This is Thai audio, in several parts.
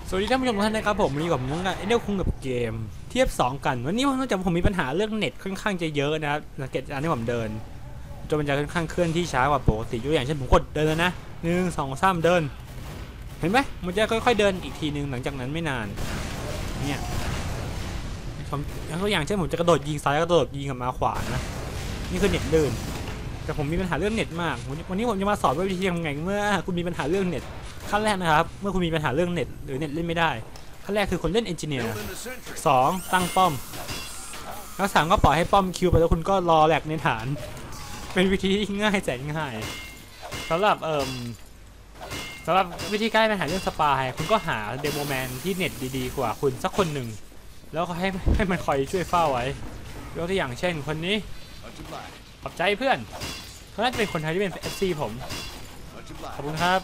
สวัสดีท่านผู้ชมทุกท่านนะครับผมวันนี้กับน้องกันเอเดลคุงกับเกมเทียบ2กันวันนี้ผมจะมีปัญหาเรื่องเน็ตค่อนข้างจะเยอะนะครับสังเกตอันที่ผมเดินจนมันจะค่อนข้างเคลื่อนที่ช้ากว่าปกติยกอย่างเช่นผมกดเดินนะ1 2 3เดินเห็นไหมมันจะค่อยๆเดินอีกทีนึงหลังจากนั้นไม่นานเนี่ยผมตัวอย่างเช่นผมจะกระโดดยิงซ้ายกระโดดยิงกับมาขวานะนี่คือเน็ตเดินแต่ผมมีปัญหาเรื่องเน็ตมากวันนี้ผมจะมาสอนวิธีทำไงเมื่อคุณมีปัญหาเรื่องเน็ตขั้นแรกนะครับเมื่อคุณมีปัญหาเรื่องเน็ตหรือเน็ตเล่นไม่ได้ขั้นแรกคือคนเล่นเอนจิเนียร์2ตั้งป้อมแล้ว3ก็ปล่อยให้ป้อมคิวไปแล้วคุณก็รอแหลกในฐานเป็นวิธีที่ง่ายแสนง่ายสำหรับวิธีแก้ปัญหาเรื่องสปายคุณก็หาเดโมแมนที่เน็ตดีๆกว่าคุณสักคนหนึ่งแล้วก็ให้มันคอยช่วยเฝ้าไว้ยกตัวอย่างเช่นคนนี้ขอบใจเพื่อนเขาน่าจะเป็นคนไทยที่เป็น FC ผมขอบคุณครับ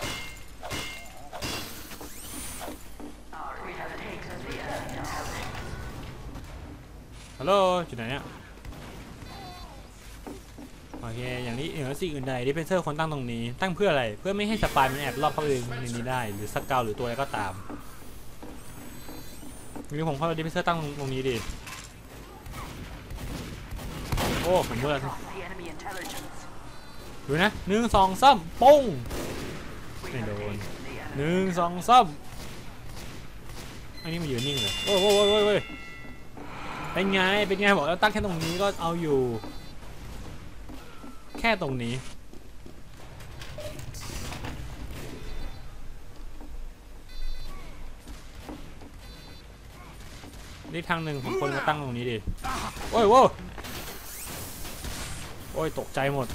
ฮัลโหลจุดไหนเนี่ยโอเคอย่างนี้เหนือสิ่งอื่นใดดิเพนเซอร์คนตั้งตรงนี้ตั้งเพื่ออะไรเพื่อไม่ให้สปายมันแอบรอบเข้าไปในนี้ได้หรือสเกลหรือตัวอะไรก็ตามวันนี้ผมเข้าดิเพนเซอร์ตั้งตรงนี้ดิโอ้ผมเบื่อดูนะ1 2 3ปุ้งไม่โดน1 2 3อันนี้มันยืนนิ่งเลยโอ้โหเป็นไงบอกแล้วตั้งแค่ตรงนี้ก็เอาอยู่แค่ตรงนี้นี่ทางหนึ่งผมควรมาตั้งตรงนี้ดิโอ้ยตกใจหมด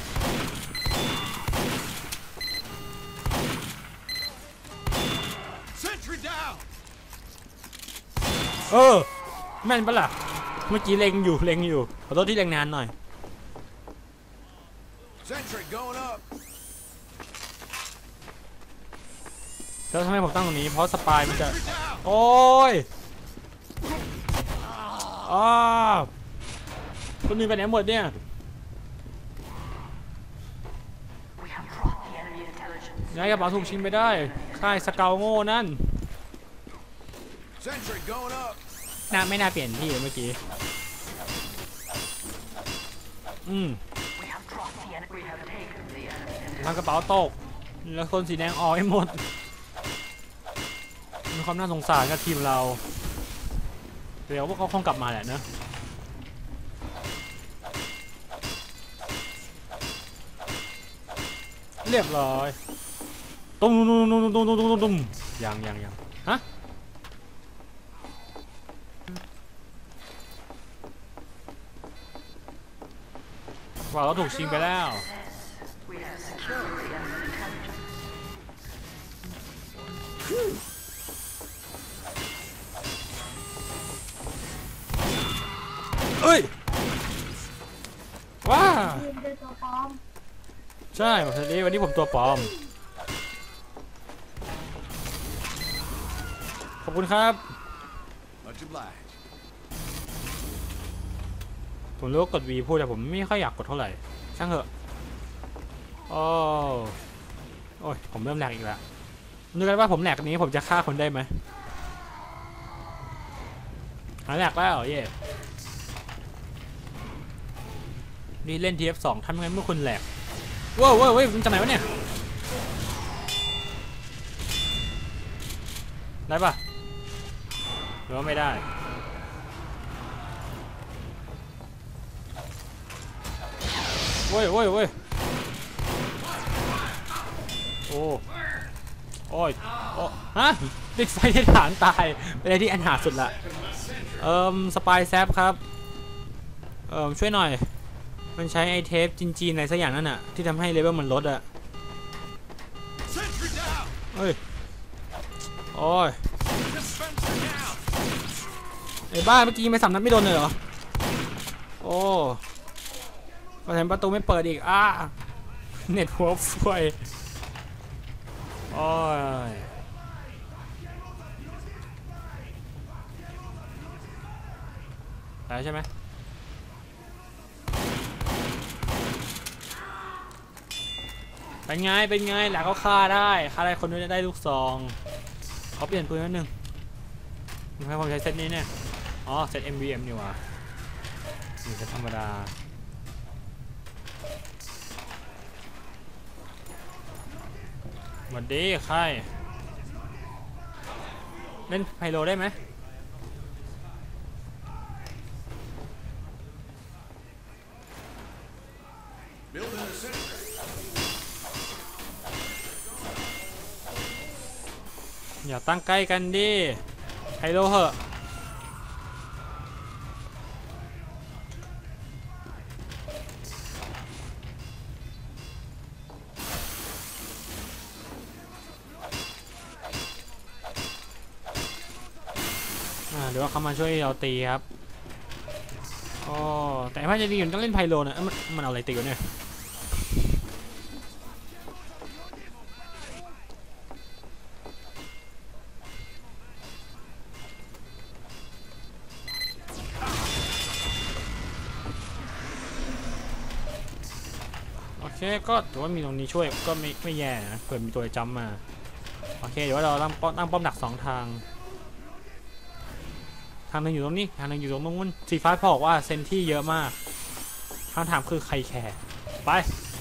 แม่นปะล่ะเมื่อกี้เล็งอยู่ขอโทษที่เล็งนานหน่อยแล้วทำไมผมตั้งตรงนี้เพราะสปายมันจะโอ้ยคนอื่นไปไหนหมดเนี่ยย้ายกระเป๋าถูกชิงไปได้ค่ายสเกลโง่นั่นไม่น่าเปลี่ยนที่เมื่อกี้ทางกระเป๋าตกแล้วคนสีแดงออกให้หมดมีความน่าสงสารกับทีมเราเดี๋ยวว่าเขาคงกลับมาแหละนะเรียบร้อยตุ้มยังฮะว่าเราถูกชิงไปแล้วเอ้ยว้าใช่วันนี้ผมตัวปลอมขอบคุณครับผมรู้ว่ากด V พูดแต่ผมไม่ค่อยอยากกดเท่าไหร่ช่างเถอะโอ้ยผมเริ่มแหลกอีกแล้วนึกกันว่าผมแหลกนี้ผมจะฆ่าคนได้ไหมหาแหลกแล้วเย่นี่เล่น TF2 ทำไงเมื่อคุณแหลกว้าวมันจากไหนวะเนี่ยได้ปะหรือว่าไม่ได้เว้ยโอ้ยฮะติดไฟที่ฐานตายเป็นอะไรที่อันหาสุดละสปายแซฟครับช่วยหน่อยมันใช้ไอเทปจีนอะไรสักอย่างนั่นน่ะที่ทำให้เลเวลมันลดอะโอ้ยไอ้บ้าเมื่อกี้ไม่3 นัดไม่โดนเลยเหรอโอ้ประตูไม่เปิดอีกเน็ตหัวฟวยโอ้ยได้ใช่ไหมเป็นไงแหละเขาฆ่าได้คนนู้นจะได้ลูกซองเขาเปลี่ยนปืนนิดนึงให้ผมใช้เซตนี้เนี่ยอ๋อเซต MVM นี่หว่านี่เซตธรรมดาสวัสดีใครเล่นไพโลได้ไหมอย่าตั้งใกล้กันดิไฮโลเหอะเดี๋ยวเขามาช่วยเราตีครับอ๋อแต่ถ้าจะดีอยู่ต้องเล่นไพโลนะมันเอาอะไรตีกันเนี่ยโอเคก็ถือว่ามีตรงนี้ช่วยก็ไม่แย่นะเผื่อมีตัวจัมมาโอเคเดี๋ยวเราตั้งป้อมดัก2 ทางหนึ่งอยู่ตรงนี้ทางหนึ่งอยู่ตรงนู้นสีฟ้าบอกว่าเซนที่เยอะมากคำถามคือใครแคร์ไป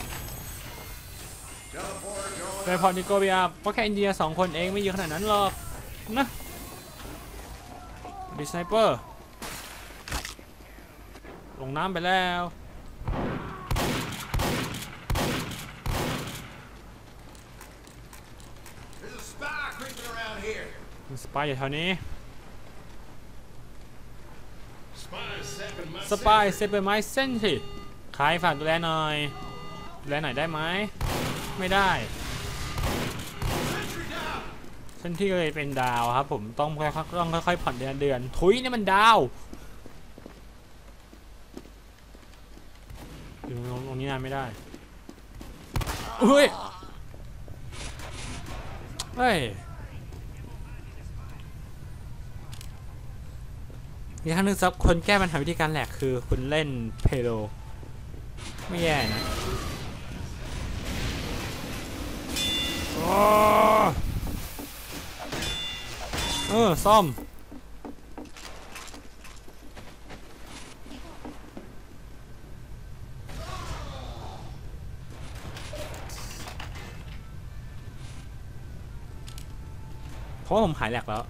โดยพอนิโกเบียเพราะแค่อินเดีย2 คนเองไม่เยอะขนาดนั้นหรอกนะดิสไนเปอร์ลงน้ำไปแล้วสปายอยู่แถวนี้สปายเซเปอร์ไมเซนสิใครฝากดูแลหน่อยได้ไหมไม่ได้เส้นที่เลยเป็นดาวครับผมต้องค่อยๆผ่อนเดือนทุยนี่มันดาวอยู่ตรงนี้นานไม่ได้เฮ้ยอีกครั้งนึงซับคนแก้ปัญหาวิธีการแหลกคือคุณเล่นเพโลไม่แย่นะซ่อมเพราะผมหายแหลกแล้ว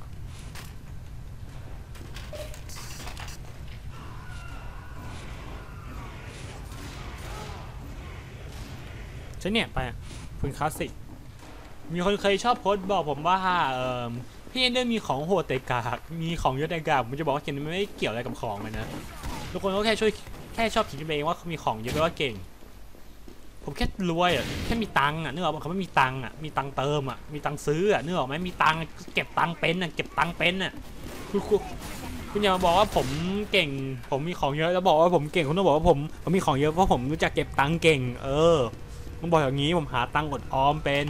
ใช่เนี่ยไปคุณคลาสสิกมีคนเคยชอบโพสต์บอกผมว่าพี่เอนเดอร์มีของโหดแต่กากมีของเยอะแต่กากผมจะบอกว่าเกมนี้ไม่เกี่ยวอะไรกับของเลยนะทุกคนก็แค่ชอบคิดเองว่ามีของเยอะแปลว่าเก่งผมแค่รวยแค่มีตังค์นึกออกมั้ยเขาไม่มีตังค์มีตังค์เติมมีตังค์ซื้อนึกออกไหมมีตังค์เก็บตังค์เป็นเก็บตังค์เป็นคุณอย่ามาบอกว่าผมเก่งผมมีของเยอะแล้วบอกว่าผมเก่งคุณต้องบอกว่าผมมีของเยอะเพราะผมรู้จักเก็บตังค์เก่งต้องบอกอย่างนี้ผมหาตังค์อดออมเป็น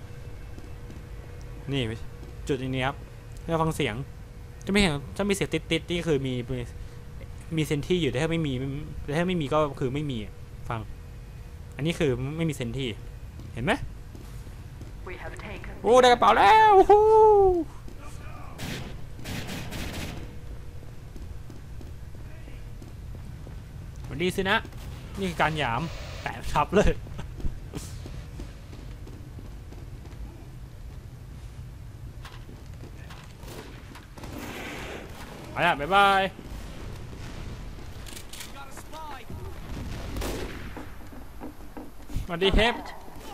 นี่จุดนี้ครับเราฟังเสียงจะไม่เห็นจะมีเสียงติดนี่คือมีเซนที่อยู่แต่ถ้าไม่มีก็คือไม่มีฟังอันนี้คือไม่มีเซนที่เห็นไหมโอ้ได้กระเป๋าแล้ววันดีสินะนี่คือการหยามแตะทับเลยไปละบ๊ายบายสวัสดีเฮฟ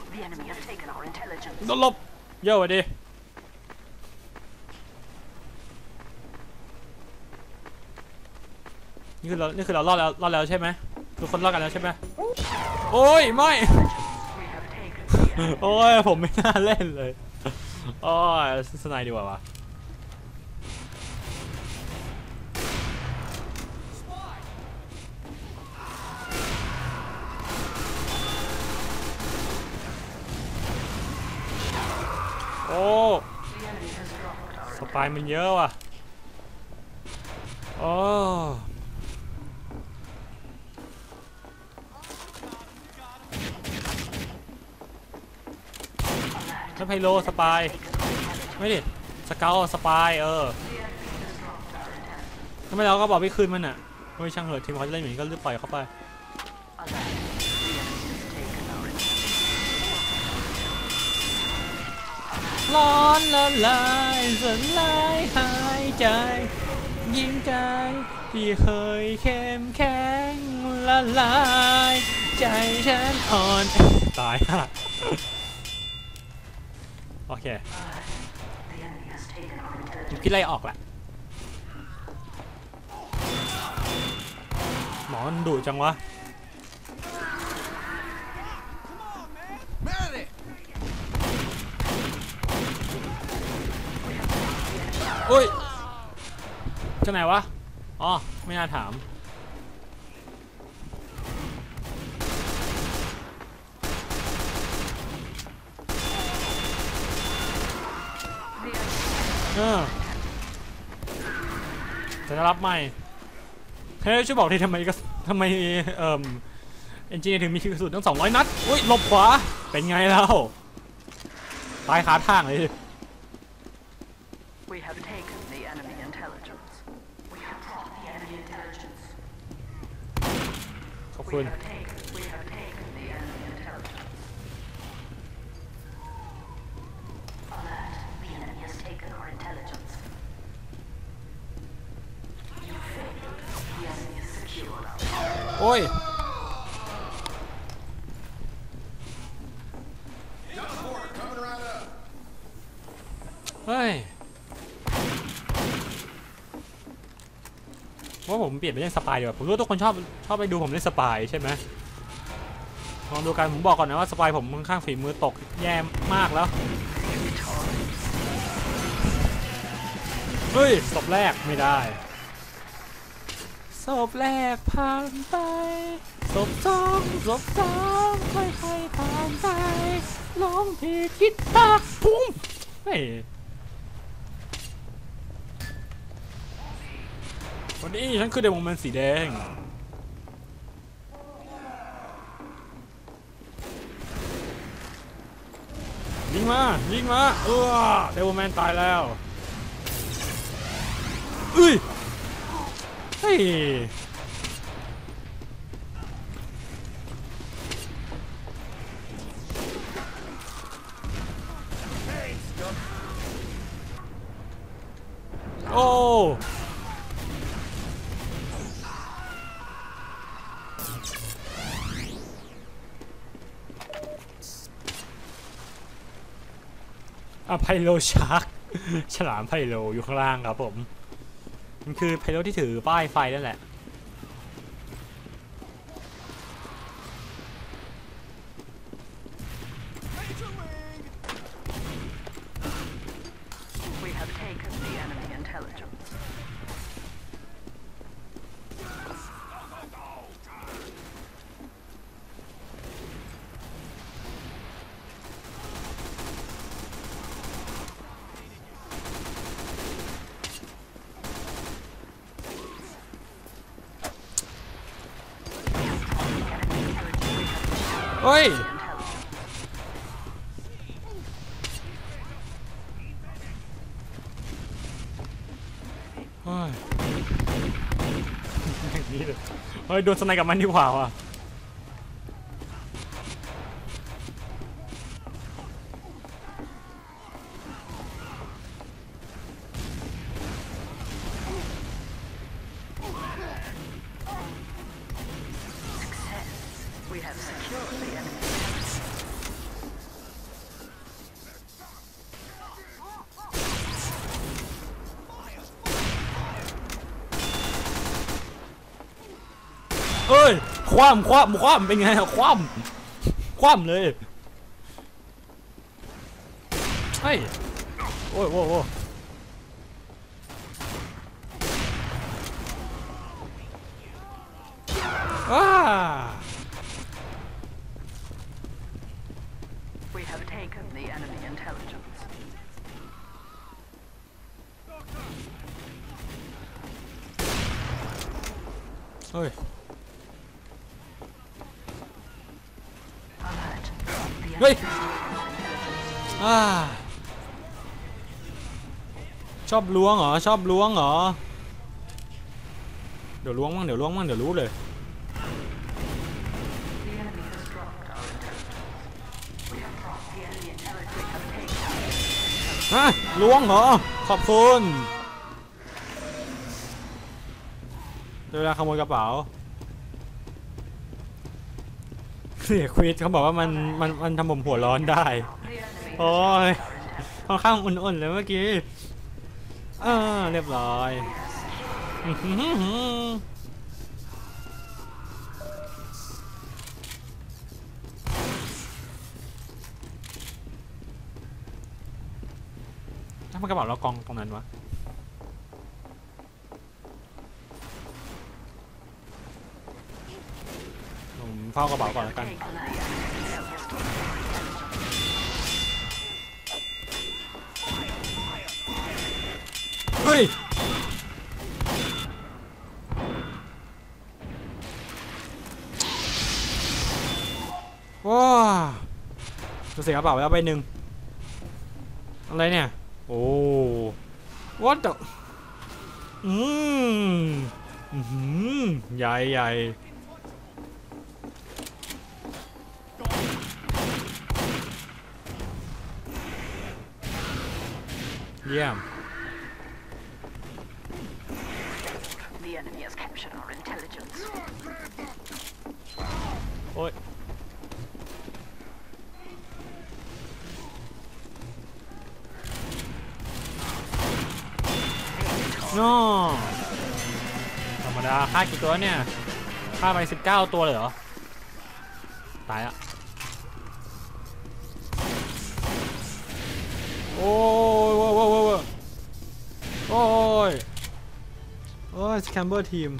โดนลบเยอะสวัสดีนี่คือเรารอดแล้วใช่ไหมทุกคนรอดกันแล้วใช่ไหมโอ้ยไม่โอ้ยผมไม่น่าเล่นเลยโอ้ยสไนด์ดีกว่าวะโอ้สปายมันเยอะว่ะโอ้ถ้าไพโลสปายไม่ดิสเกลสปายทำไมเราก็บอกไม่คืนมันอ่ะไม่ช่างเหอะทีมเขาจะเล่นอย่างนี้ก็รีบปล่อยเข้าไปร้อนละลายสลายหายใจยิ่งใจที่เคยเข้มแข็งละลายใจฉันอ่อนตายฮะโอเคพี่ไล่ออกแหละหมอมันดุจังวะอุ้ยจะไหนวะอ๋อไม่น่าถามจะรับใหม่เฮ้ยช่วยบอกทีทำไมเอนจิเนียร์ถึงมีกระสุนตั้ง200 นัดอุ้ยหลบขวาเป็นไงแล้วตายขาทางเลยขอบคุณโอ้ยเฮ้ยว่าผมเปลี่ยนไปเล่นสปายดีกว่าผมรู้ว่าทุกคนชอบไปดูผมเล่นสปายใช่ไหมลองดูกันผมบอกก่อนนะว่าสปายผมค่อนข้างฝีมือตกแย่มากแล้วเฮ้ยศพแรกไม่ได้ศพแรกผ่านไปศพสองค่อยๆผ่านไปร้องเพลงคิดตาปุ้งเฮ้ยวันนี้ฉันคือเดโมแมนสีแดงยิงมาเดโมแมนตายแล้วเฮ้ยโอ้ไพโลชาร์กฉลามไพโลอยู่ข้างล่างครับผมมันคือไพโลที่ถือป้ายไฟนั่นแหละเฮ้ยอย่างนี้เลยเฮ้ยโดนสไนกับมันดีกว่าว่ะเอ้ยคว่ำเป็นไงคว่ำเลยเฮ้ยโอ้ยเฮ้ยชอบล้วงเหรอชอบล้วงเหรอเดี๋ยวล้วงมั่งเดี๋ยวล้วงมั่งเดี๋ยวรู้เลยฮะล้วงเหรอขอบคุณเวลาขโมยกระเป๋าเสียควิดเขาบอกว่ามันทำผมหัวร้อนได้โอ้ยค่อนข้างอุ่นๆเลยเมื่อกี้เรียบร้อยถ้ามันกระเป๋าเรากองตรงนั้นวะผมเฝ้ากระเป๋าก่อนแล้วกันเฮ้ยว้าจะเสียกระเป๋าแล้วใบหนึ่งอะไรเนี่ยโอ้ what the ใหญ่ใหญ่เยี่ยมโอ้ยน้อธรรมดาฆ่ากี่ตัวเนี่ยฆ่าไป19ตัวเลยเหรอตายอ่ะโอ้ยโอ้ยโอ้ยโอ้ยสแคมเบอร์ทีม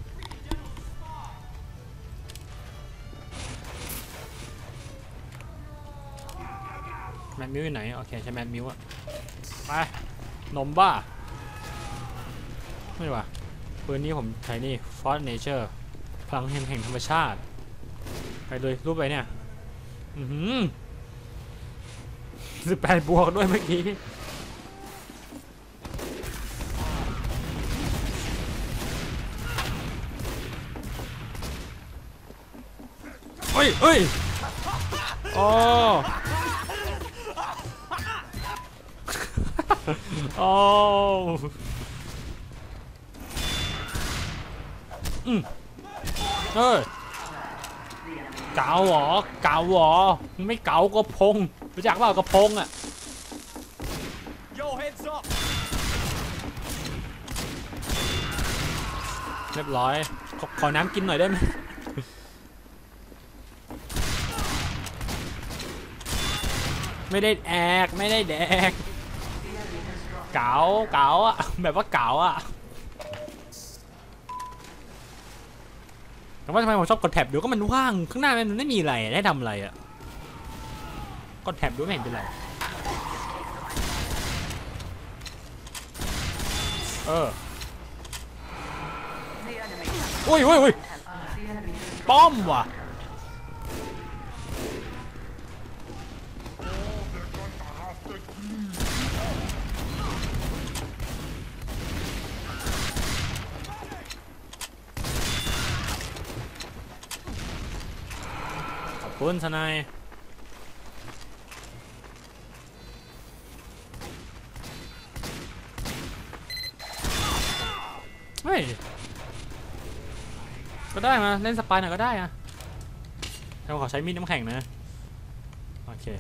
แมทมิวอยู่ไหนโอเคใช้แมทมิวอะไปนมบ้าไม่ว่ะปืนนี้ผมใช้นี่ Force Nature พลังแห่งธรรมชาติไปเลยรูปไปเนี่ย18 บวกด้วยเมื่อกี้เฮ้ยเฮ้ยโอ้โอ้เฮ้ยเก๋าเหรอเก๋าเหรอไม่เก๋าก็พงรู้จักเปล่ากระพงอ่ะเรียบร้อยขอน้ำกินหน่อยได้ไหมไม่ได้แอกไม่ได้แดกเก๋าอ่ะแบบว่าเก๋าอ่ะแต่ว่าทำไมผมชอบกดแท็บเดี๋ยวก็มันว่างข้างหน้ามันไม่มีอะไรได้ทำอะไรอ่ะกดแท็บดูไม่เห็นเป็นไรโอ้ยป้อมว่ะขอบคุณทนายเฮ้ยก็ได้มาเล่นสปายหน่อยก็ได้อะแต่ขอใช้มีดน้ำแข็งนะโอเค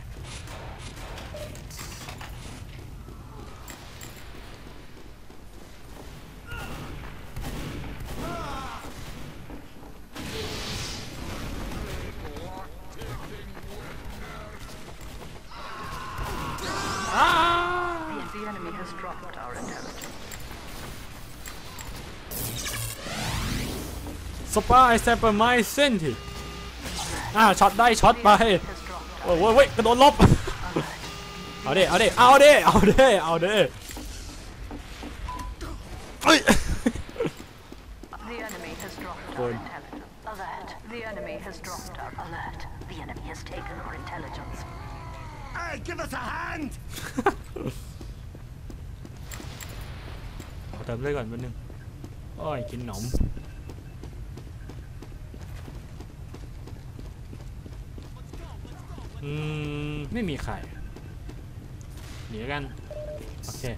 สปายแซปเปอร์ไมเซนทีช็อตได้ช็อตไปโอ้ยกระโดดลบเอาดิเฮ้ยเติมเลือดก่อนแป๊บนึงโอ้ยกินขนมไม่มีไข่หนีกันโอเค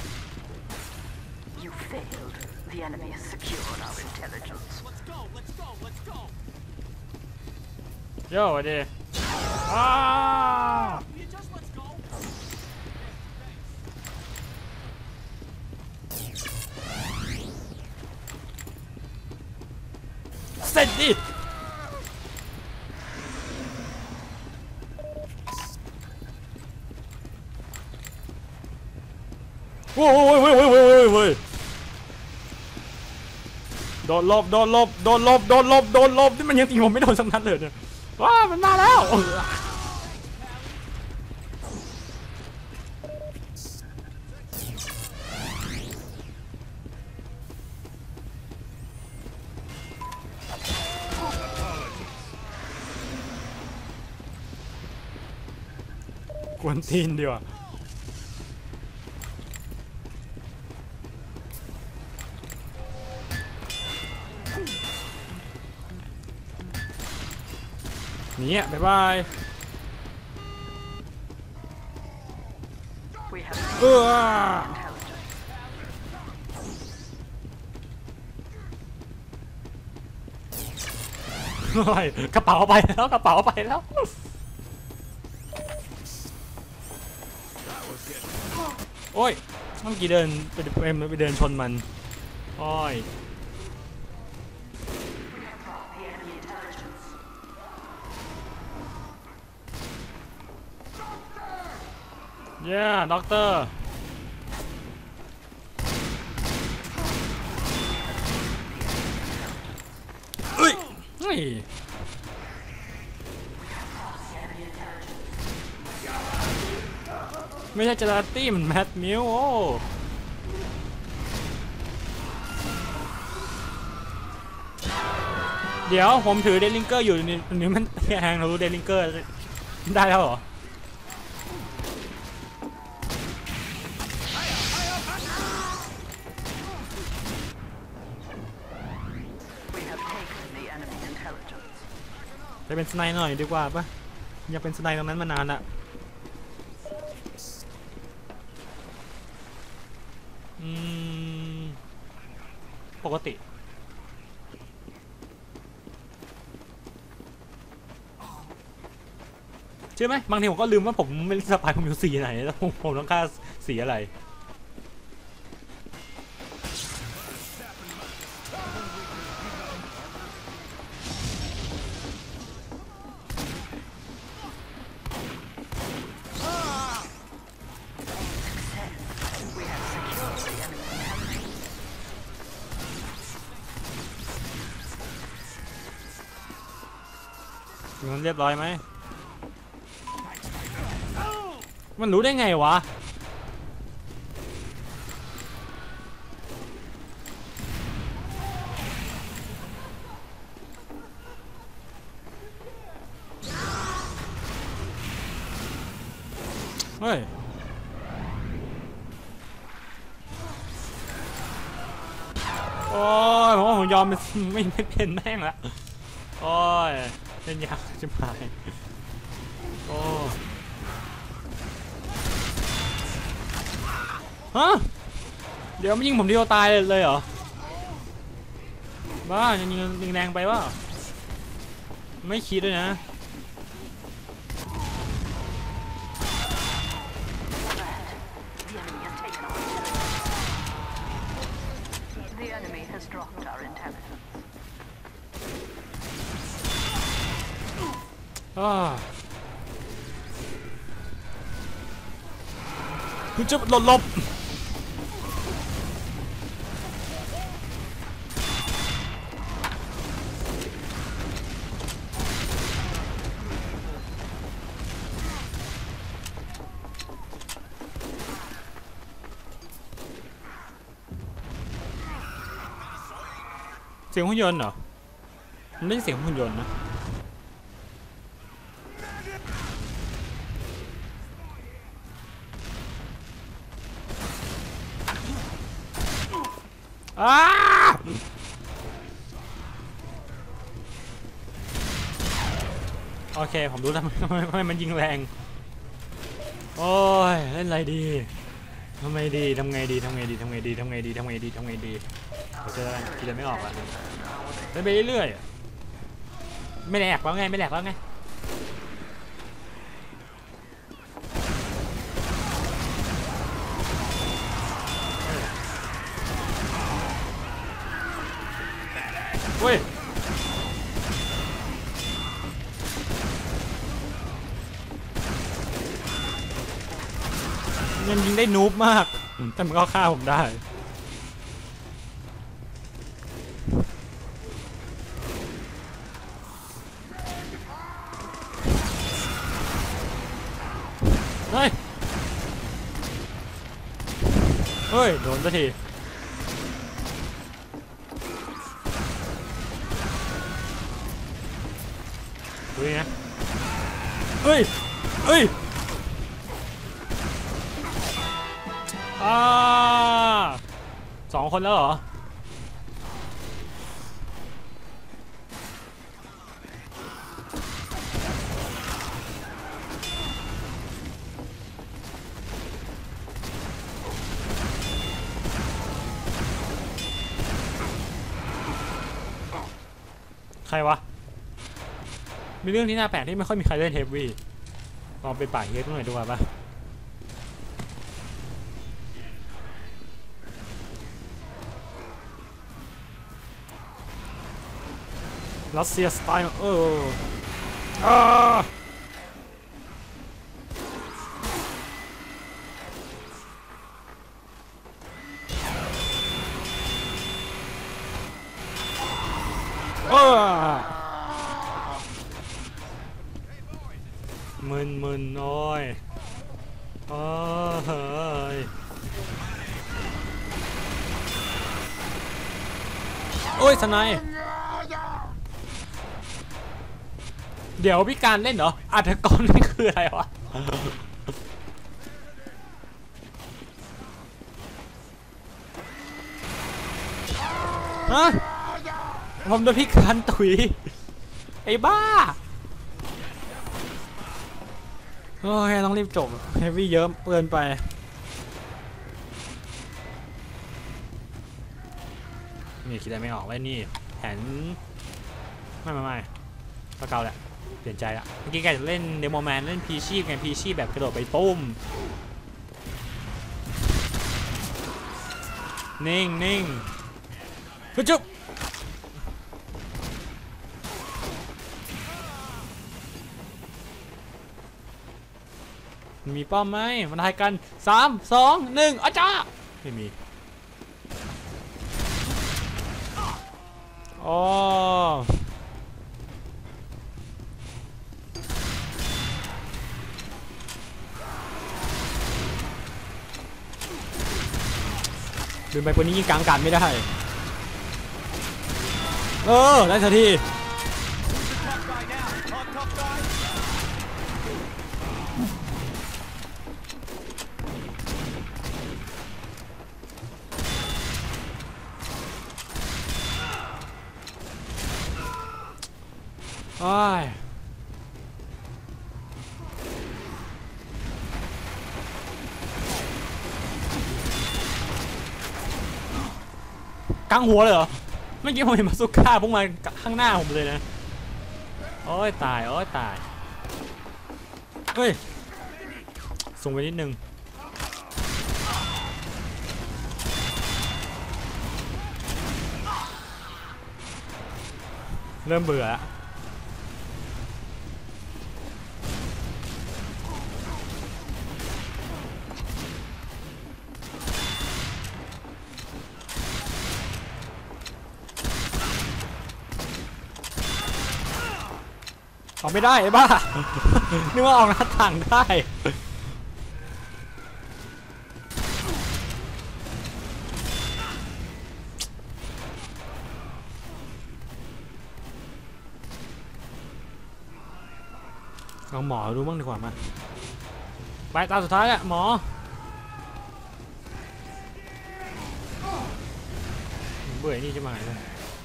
You failed. The enemy has secured our intelligence. โย่สวัสดีอ้าวเสร็จดิโว้ยโว้ยโว้ยโว้ยโว้ยโว้ยโดนลบโดนลบโดนลบโดนลบโดนลบที่มันยังตีผมไม่โดนสักนัดเลยเนี่ยว้ามันมาแล้วกวนตีนดีกว่านี่บ๊ายบายกระเป๋าไปแล้วกระเป๋าไปแล้วโอ้ยเมื่อกี้เดินไปเดินชนมันโอ้ยด็อกเตอร์เอ้ยไม่ใช่เจลาตี้มันแมทมิวโอ้เดี๋ยวผมถือเดลิงเกอร์อยู่นี่มันแหงเรารู้เดลิงเกอร์ได้แล้วเหรอจะเป็นสไนหน่อยดีกว่าปะอยากเป็นสไนตรงนั้นมานานละปกติใช่ไหมบางทีผมก็ลืมว่าผมไม่สปายผมอยู่สีไหนแล้วผมต้องฆ่าสีอะไร มันเรียบร้อยไหมมันรู้ได้ไงวะเฮ้ยโอ้ยผมว่าผมยอมไม่เป็นแม่งละโอ้ยเล่นยากจะมาโอ้ฮะเดี๋ยวมันยิงผมเดียวตายเลยเหรอบ้ายิงแรงไปว่าไม่คิดเลยนะคุณจะหลบเสียงหุ่นยนต์เหรอมันไม่ใช่เสียงหุ่นยนต์นะอ้าโอเคผมรู้แล้วทำไมมันยิงแรงโอ้ยเล่นอะไรดีทำไงดีทำไงดีทำไงดีทำไงดีทำไงดีทำไงดีทำไงดีเจอคิดอะไรไม่ออกอ่ะเล่นไปเรื่อยๆไม่แหลกแล้วไงไม่แหลกแล้วไงเฮ้ยมันยิงได้นูบมากแต่มันก็ฆ่าผมได้เฮ้ยเฮ้ยโดนสักทีดูนี่นะเฮ้ยเฮ้ย2 คนแล้วเหรอใครวะมีเรื่องที่น่าแปลกที่ไม่ค่อยมีใครเล่นเฮฟวี่ลองไปป่าเฮฟหน่อยดูว่าปะรัสเซียสไตล์มึนโอ้ยเฮ้ยโอ้ยสไนป์เดี๋ยวพี่การเล่นเหรออัฐกรนี่คืออะไรวะฮะผมโดนพี่การตุ๋ยไอ้บ้าโอเคต้องรีบจบเฮฟวี่เยอะเกินไปนี่คิดอะไรไม่ออกเลยนี่แผนไม่ก็เก่าแหละเปลี่ยนใจละเมื่อกี้แกจะเล่นเดโมแมนเล่นพีชีพไงพีชีพแบบกระโดดไปตุ้มนิ่งฮึจุ๊บมีป้อมไหมมันทายกัน3 2 1อาจารย์ไม่มีอ๋อลืมไปคนนี้ยิงกลางกันไม่ได้ได้สักทีกลางหัวเลยเหรอเมื่อกี้ผมเห็นมาสุก้าพุ่งมาข้างหน้าผมเลยนะโอ้ยตายเฮ้ยส่งไปนิดนึงเริ่มเบื่อแล้วออกไม่ได้ไอ้บ้า นึกว่าออกหน้าต่างได้ลองหมอดูบ้างดีกว่ามาไปตาสุดท้ายอะหมอบื่อนี่จะมาเลย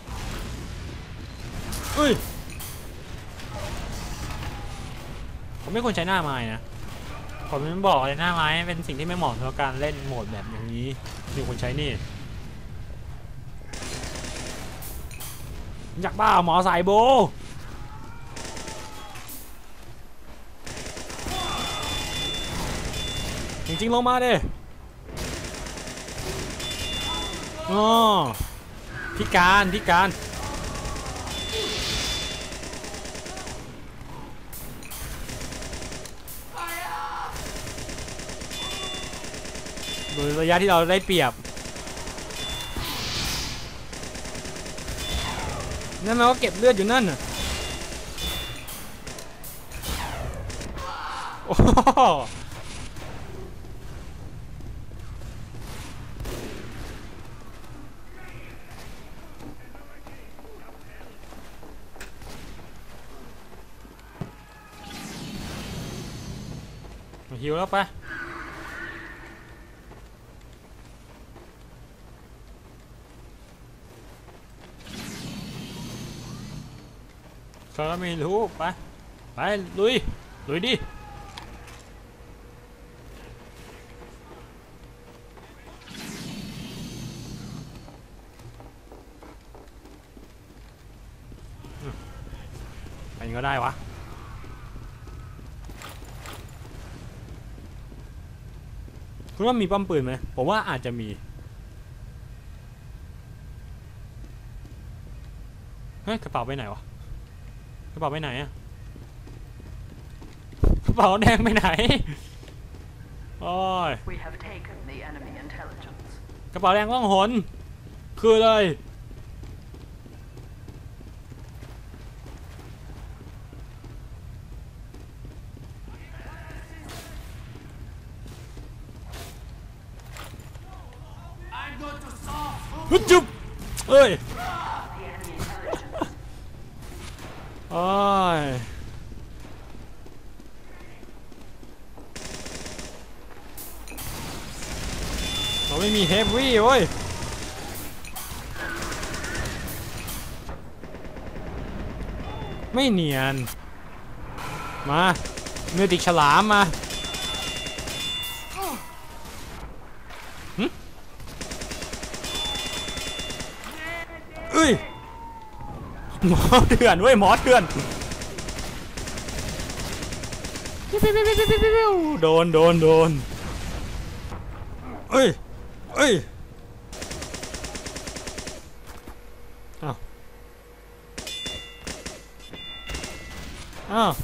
เฮ้ยผมไม่ควรใช้หน้าไม้นะผมไม่บอกเลยหน้าไม้เป็นสิ่งที่ไม่เหมาะสำหรับการเล่นโหมดแบบอย่างนี้มีคนใช้นี่อยากบ้าหมอสายโบจริงๆลงมาดิอ๋อพิการโดยระยะที่เราได้เปรียบนั่นเราก็เก็บเลือดอยู่นั่นน่ะโอ้โหหิวแล้วไปเขาไม่รู้ไปลุยดิไปก็ได้วะคุณว่ามีป้อมปืนไหมผมว่าอาจจะมีเฮ้ยกระเป๋าไปไหนวะกระเป๋าไปไหนอะกระเป๋าแดงไปไหนโอ้ย We have taken the enemy intelligence. กระเป๋าแดงล่องหนคือเลยจุ๊บเอ้ยโอ้ยเราไม่มีเฮฟวี่เว้ยไม่เนียนมาเนื้อติกฉลามมาเอ้ยหมอเถื่อนเว้ยหมอเถื่อนโดนเอ้ยอ้าว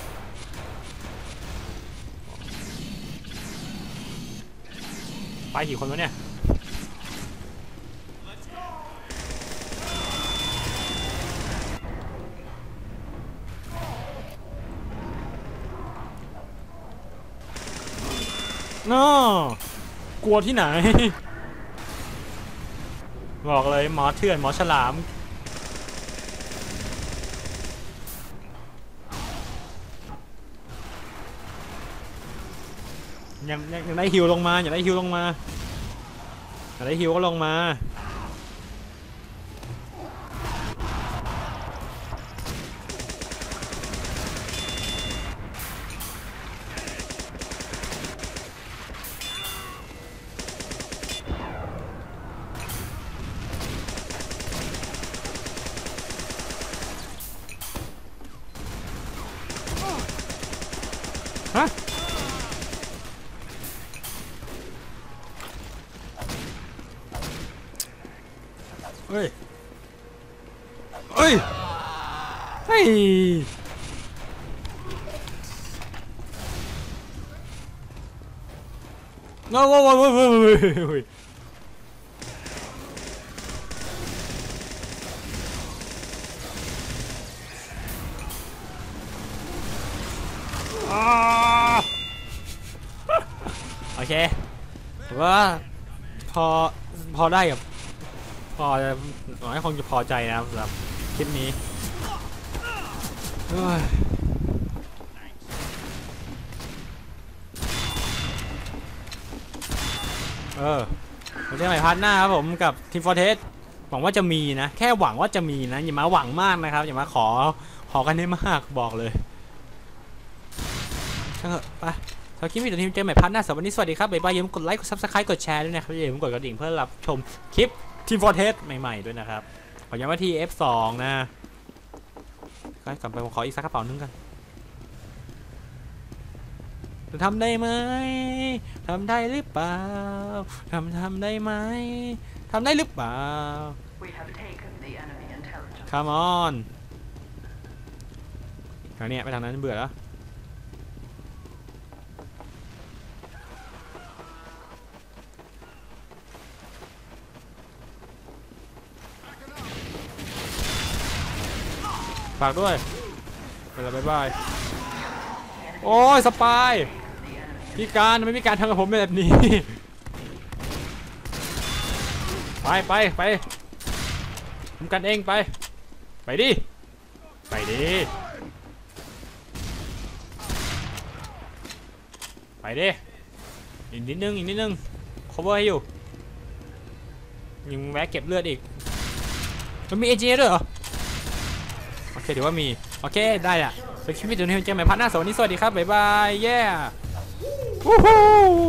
ไปกี่คนวะเนี่ยน้อกลัวที่ไหนบอกเลยหมอเถื่อนหมอฉลามยังได้ฮิวลงมาอย่าได้ฮิวลงมาอย่าได้ฮิวก็ลงมาฮะเฮ้ยเฮ้ยว้าวโอเคถือว่าพอได้กับพอจะหวังให้คงจะพอใจนะครับสำหรับคลิปนี้เราจะใหม่พาร์ทหน้าครับผมกับทีมฟอร์เทสหวังว่าจะมีนะแค่หวังว่าจะมีนะอย่ามาหวังมากนะครับอย่ามาขอกันได้มากบอกเลยช่างเถอะไปสำหรับคลิปนี้เดี๋ยวทีมเจอใหม่พาร์ทหน้าสำหรับวันนี้สวัสดีครับบ๊ายบายอย่าลืมกดไลค์กด Subscribe กดแชร์ด้วยนะครับอย่าลืมกดกระดิ่งเพื่อรับชมคลิปทีมฟอร์เทสใหม่ๆด้วยนะครับขอย้ำว่าที่ F2 นะก็กลับไปผมขออีกสักกระเป๋านึงกันจะทำได้ไหมทำได้หรือเปล่าทำได้ไหมทำได้หรือเปล่า We have taken the enemy intelligence. Come on ทางนี้ไปทางนั้นเบื่อแล้วฝากด้วยไปแล้วบ๊ายบายโอ้ยสปายพี่การไม่มีการทำกับผมแบบนี้ไปทำกันเองไปดิอีกนิดนึง cover ให้อยู่ยังแวะเก็บเลือดอีกมันมีเอเจด้วยเหรอโอเคถือว่ามีโอเคได้อะไปคลิปวิดีโอนี้เจอกันใหม่พาร์ทหน้าสวัสดีครับบ๊ายบายวู้ฮู้